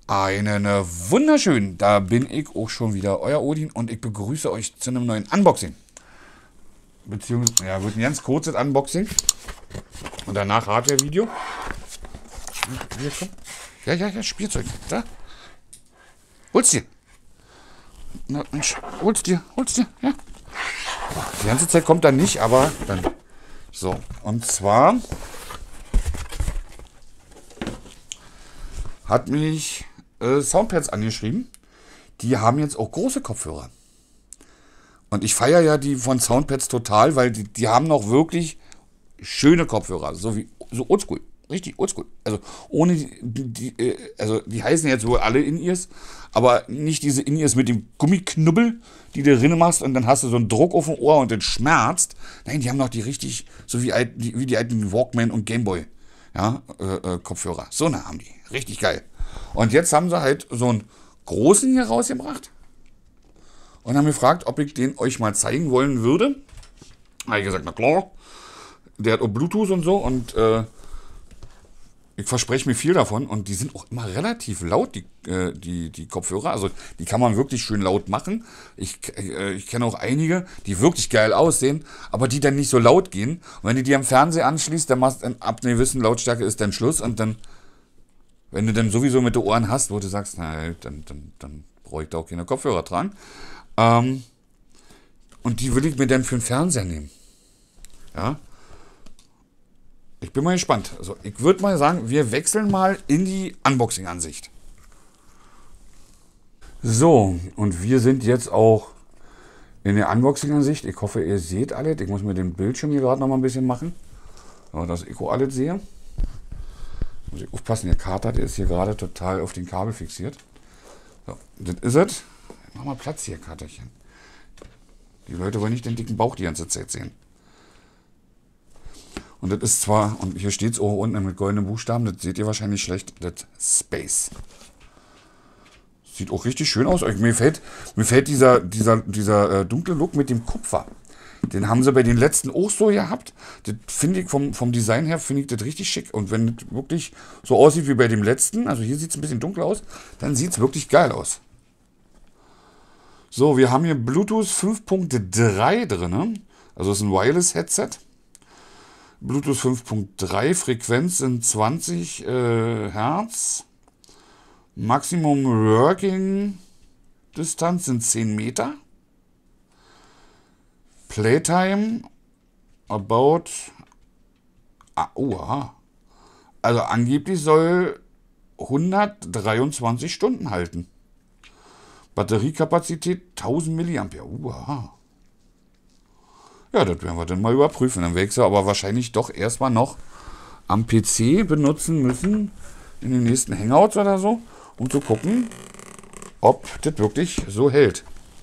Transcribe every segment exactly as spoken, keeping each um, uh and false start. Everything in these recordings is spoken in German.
Einen äh, wunderschönen, da bin ich auch schon wieder, euer Odin, und ich begrüße euch zu einem neuen Unboxing. Beziehungsweise, ja, wird ein ganz kurzes Unboxing und danach Hardware-Video. Hier, komm. Ja, ja, ja, Spielzeug, da. Hol's dir. Na, Mensch, hol's dir, hol's dir, ja. Die ganze Zeit kommt dann nicht, aber dann. So, und zwar hat mich äh, Soundpads angeschrieben. Die haben jetzt auch große Kopfhörer. Und ich feiere ja die von Soundpads total, weil die, die haben noch wirklich schöne Kopfhörer. So wie so oldschool. Richtig oldschool. Also ohne die, die, die, also die heißen jetzt wohl alle In-Ears, aber nicht diese In-Ears mit dem Gummiknubbel, die du drin machst und dann hast du so einen Druck auf dem Ohr und den schmerzt. Nein, die haben noch die richtig, so wie, wie die alten Walkman und Gameboy, ja, äh, äh, Kopfhörer. So eine haben die. Richtig geil. Und jetzt haben sie halt so einen großen hier rausgebracht und haben gefragt, ob ich den euch mal zeigen wollen würde. Habe ich gesagt, na klar. Der hat auch Bluetooth und so und äh, ich verspreche mir viel davon und die sind auch immer relativ laut, die, äh, die, die Kopfhörer. Also die kann man wirklich schön laut machen. Ich, äh, ich kenne auch einige, die wirklich geil aussehen, aber die dann nicht so laut gehen. Und wenn du die am Fernseher anschließt, dann machst du ab einer gewissen Lautstärke ist dann Schluss. Und dann, wenn du dann sowieso mit den Ohren hast, wo du sagst, na, dann, dann, dann brauche ich da auch keine Kopfhörer tragen. Ähm, und die will ich mir dann für den Fernseher nehmen. Ja. Ich bin mal gespannt. Also ich würde mal sagen, wir wechseln mal in die Unboxing-Ansicht. So, und wir sind jetzt auch in der Unboxing-Ansicht. Ich hoffe, ihr seht alles. Ich muss mir den Bildschirm hier gerade noch mal ein bisschen machen, aber dass ich auch alles sehe. Muss ich aufpassen, der Kater, der ist hier gerade total auf den Kabel fixiert. So, das ist es. Mach mal Platz hier, Katerchen. Die Leute wollen nicht den dicken Bauch die ganze Zeit sehen. Und das ist zwar, und hier steht es auch unten mit goldenen Buchstaben, das seht ihr wahrscheinlich schlecht, das Space. Sieht auch richtig schön aus. Mir fällt, mir fällt dieser, dieser, dieser äh, dunkle Look mit dem Kupfer. Den haben sie bei den letzten auch so gehabt. Das finde ich vom, vom Design her, finde ich das richtig schick. Und wenn das wirklich so aussieht wie bei dem letzten, also hier sieht es ein bisschen dunkel aus, dann sieht es wirklich geil aus. So, wir haben hier Bluetooth fünf Punkt drei drin. Also es ist ein Wireless-Headset. Bluetooth fünf Punkt drei, Frequenz sind zwanzig äh, Hertz. Maximum Working Distanz sind zehn Meter. Playtime about. Ah, oh, aha. Also angeblich soll hundertdreiundzwanzig Stunden halten. Batteriekapazität tausend Milliampere. Uh, aha. Ja, das werden wir dann mal überprüfen. Dann werde ich sie aber wahrscheinlich doch erstmal noch am P C benutzen müssen, in den nächsten Hangouts oder so, um zu gucken, ob das wirklich so hält.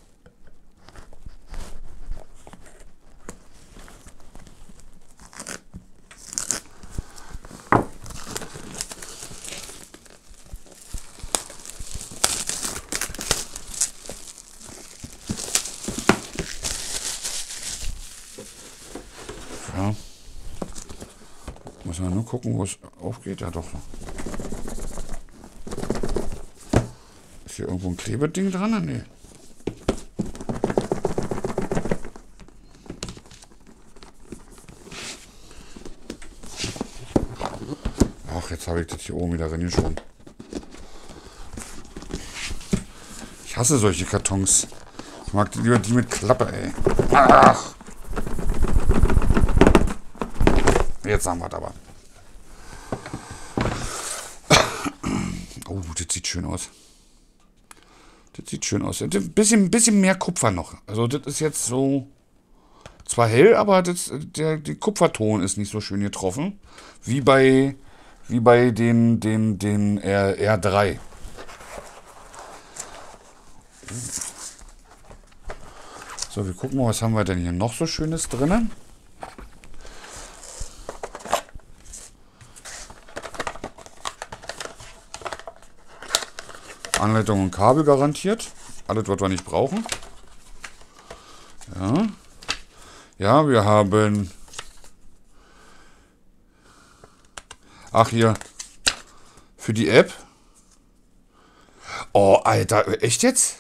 Ja. Muss man nur gucken, wo es aufgeht. Ja, doch. Ist hier irgendwo ein Klebeding dran? Nee. Ach, jetzt habe ich das hier oben wieder reingeschoben. Ich hasse solche Kartons. Ich mag lieber die mit Klappe, ey. Ach. Jetzt haben wir es aber. Oh, das sieht schön aus. Das sieht schön aus. Ein bisschen, bisschen mehr Kupfer noch. Also das ist jetzt so zwar hell, aber das, der, der Kupferton ist nicht so schön getroffen. Wie bei, wie bei den, den, den R, R drei. So, wir gucken mal, was haben wir denn hier noch so Schönes drin. Anleitung und Kabel garantiert. Alles, was wir nicht brauchen. Ja. Ja, wir haben. Ach, hier. Für die App. Oh, Alter, echt jetzt?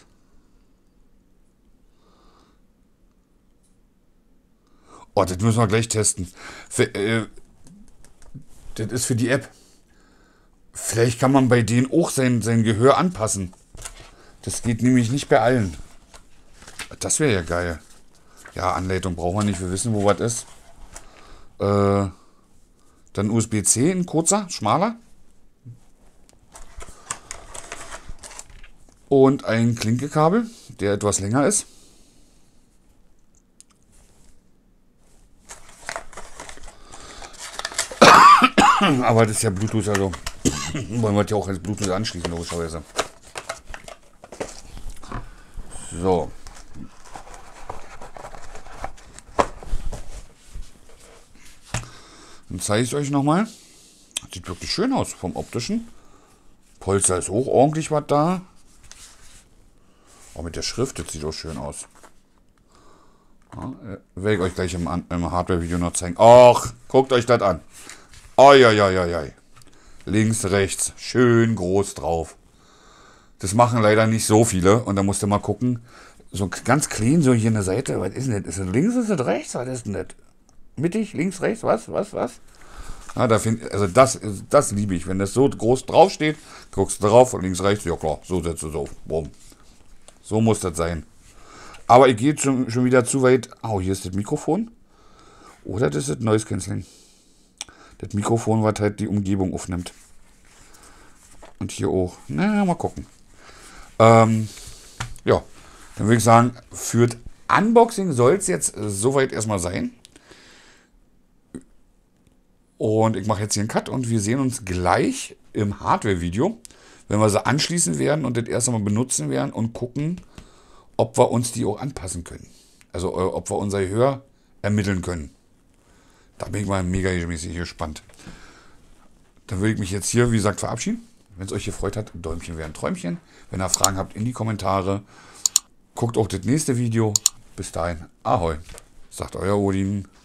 Oh, das müssen wir gleich testen. Für, äh, das ist für die App. Vielleicht kann man bei denen auch sein, sein Gehör anpassen. Das geht nämlich nicht bei allen. Das wäre ja geil. Ja, Anleitung brauchen wir nicht. Wir wissen, wo was ist. Äh, dann U S B C, ein kurzer, schmaler. Und ein Klinkekabel, der etwas länger ist. Aber das ist ja Bluetooth, also wollen wir das ja auch als Bluetooth anschließen, logischerweise. So. Dann zeige ich es euch nochmal. Sieht wirklich schön aus vom optischen. Polster ist auch ordentlich was da. Auch mit der Schrift, das sieht auch schön aus. Ja, werde ich euch gleich im, im Hardware-Video noch zeigen. Ach, guckt euch das an. Eieieiei. Links, rechts, schön groß drauf. Das machen leider nicht so viele. Und da musst du mal gucken. So ganz clean, so hier eine Seite. Was ist denn das? Ist das links, ist das rechts? Was ist denn das? Mittig, links, rechts, was, was, was? Ja, da find, also das, das liebe ich. Wenn das so groß draufsteht, guckst du drauf und links, rechts. Ja klar, so setzt du es auf. Boom. So muss das sein. Aber ich gehe schon, schon wieder zu weit. Oh, hier ist das Mikrofon. Oder das ist das Noise Cancelling. Das Mikrofon, was halt die Umgebung aufnimmt. Und hier auch. Na, mal gucken. Ähm, ja, dann würde ich sagen, für das Unboxing soll es jetzt soweit erstmal sein. Und ich mache jetzt hier einen Cut und wir sehen uns gleich im Hardware-Video, wenn wir sie anschließen werden und das erst einmal benutzen werden und gucken, ob wir uns die auch anpassen können. Also äh, ob wir unser Gehör ermitteln können. Da bin ich mal mega mäßig gespannt. Dann würde ich mich jetzt hier, wie gesagt, verabschieden. Wenn es euch gefreut hat, ein Däumchen wäre ein Träumchen. Wenn ihr Fragen habt, in die Kommentare. Guckt auch das nächste Video. Bis dahin, ahoi, sagt euer Odin.